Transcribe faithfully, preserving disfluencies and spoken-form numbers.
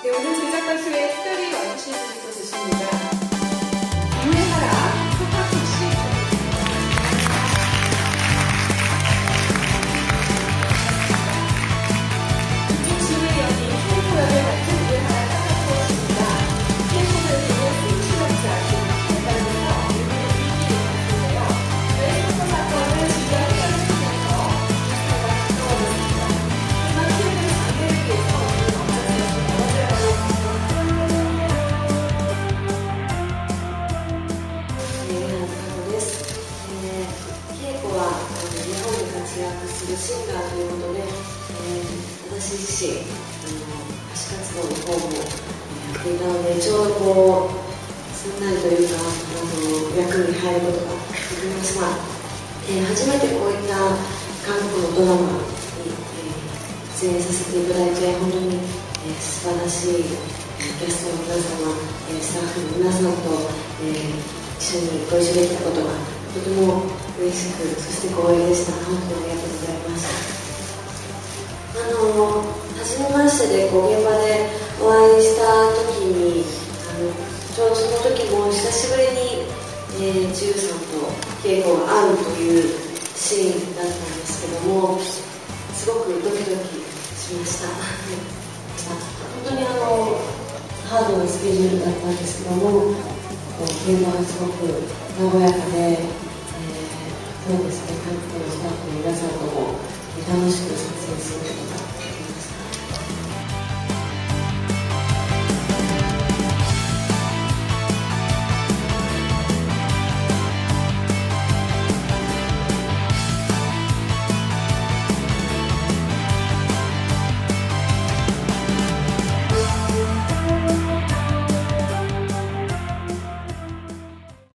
네, 오늘 제작 발표에 특별히 와주신 분이 또 계십니다. 유해하라 서탁국 씨. 이집에 연인 K구역을 맡은 유해하라 서탁국 씨입니다. K구역은 스위치업자 김태단에서 일본의 위기를 봤는데요. 왜 사건 사건을 지휘와 해결해주면서 사회가 가까워졌습니다. 하지만 피해자의 장애를 위해서 우리는 어쩔 수 없이 멀어져야 活躍するシンガーということで、えー、私自身歌手活動の方もやっていたので、ちょうどこうすんなりというかあの役に入ることができました。えー、初めてこういった韓国のドラマに、えー、出演させていただいて、本当に、えー、素晴らしいキャストの皆様、えー、スタッフの皆さんと、えー、一緒にご一緒できたことがとても嬉しく、そして光栄でした。本当にありがとうございました。あの初めましてでこう現場でお会いした時に、あのちょうどその時も久しぶりに、えー、ジュウさんと稽古が合うというシーンだったんですけども、すごくドキドキしました。本当にあのハードなスケジュールだったんですけども、現場がすごく和やかで、そうですね、韓国のスタッフの皆さんとも楽しく撮影することが